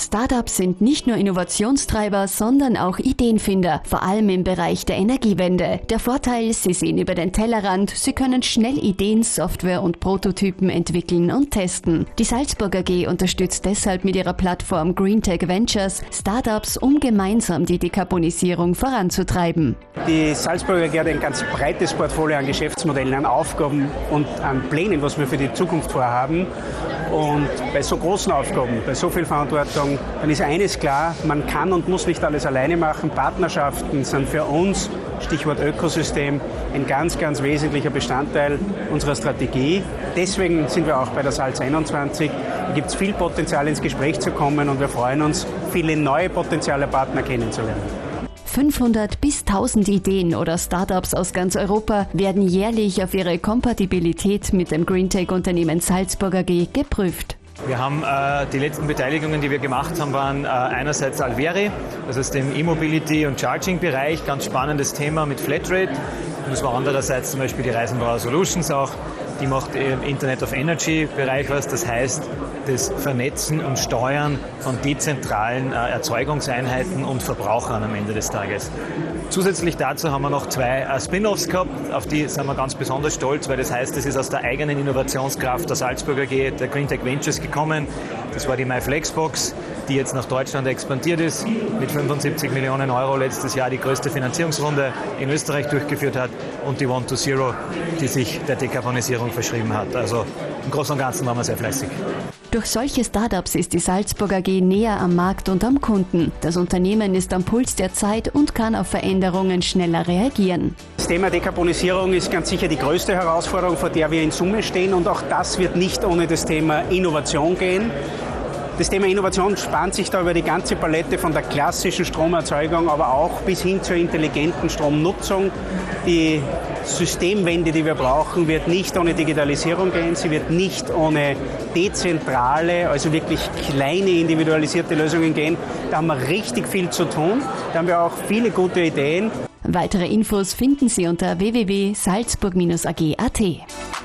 Startups sind nicht nur Innovationstreiber, sondern auch Ideenfinder, vor allem im Bereich der Energiewende. Der Vorteil, sie sehen über den Tellerrand, sie können schnell Ideen, Software und Prototypen entwickeln und testen. Die Salzburg AG unterstützt deshalb mit ihrer Plattform GreenTech Ventures Startups, um gemeinsam die Dekarbonisierung voranzutreiben. Die Salzburg AG hat ein ganz breites Portfolio an Geschäftsmodellen, an Aufgaben und an Plänen, was wir für die Zukunft vorhaben. Und bei so großen Aufgaben, bei so viel Verantwortung, dann ist eines klar, man kann und muss nicht alles alleine machen. Partnerschaften sind für uns, Stichwort Ökosystem, ein ganz, ganz wesentlicher Bestandteil unserer Strategie. Deswegen sind wir auch bei der Salz 21. Da gibt es viel Potenzial, ins Gespräch zu kommen und wir freuen uns, viele neue potenzielle Partner kennenzulernen. 500 bis 1000 Ideen oder Startups aus ganz Europa werden jährlich auf ihre Kompatibilität mit dem GreenTech-Unternehmen Salzburg AG geprüft. Wir haben die letzten Beteiligungen, die wir gemacht haben, waren einerseits Alveri, das ist im E-Mobility- und Charging-Bereich, ganz spannendes Thema mit Flatrate. Und es war andererseits zum Beispiel die Reisenbauer Solutions auch, die macht im Internet of Energy-Bereich was, das heißt das Vernetzen und Steuern von dezentralen Erzeugungseinheiten und Verbrauchern am Ende des Tages. Zusätzlich dazu haben wir noch 2 Spin-offs gehabt, auf die sind wir ganz besonders stolz, weil das heißt, das ist aus der eigenen Innovationskraft der Salzburg AG, der GreenTech Ventures gekommen. Das war die MyFlexbox, die jetzt nach Deutschland expandiert ist, mit 75 Millionen Euro letztes Jahr die größte Finanzierungsrunde in Österreich durchgeführt hat, und die One2Zero, die sich der Dekarbonisierung verschrieben hat. Also im Großen und Ganzen waren wir sehr fleißig. Durch solche Startups ist die Salzburg AG näher am Markt und am Kunden. Das Unternehmen ist am Puls der Zeit und kann auf Veränderungen schneller reagieren. Das Thema Dekarbonisierung ist ganz sicher die größte Herausforderung, vor der wir in Summe stehen, und auch das wird nicht ohne das Thema Innovation gehen. Das Thema Innovation spannt sich da über die ganze Palette von der klassischen Stromerzeugung, aber auch bis hin zur intelligenten Stromnutzung. Die Systemwende, die wir brauchen, wird nicht ohne Digitalisierung gehen. Sie wird nicht ohne dezentrale, also wirklich kleine, individualisierte Lösungen gehen. Da haben wir richtig viel zu tun. Da haben wir auch viele gute Ideen. Weitere Infos finden Sie unter www.salzburg-ag.at.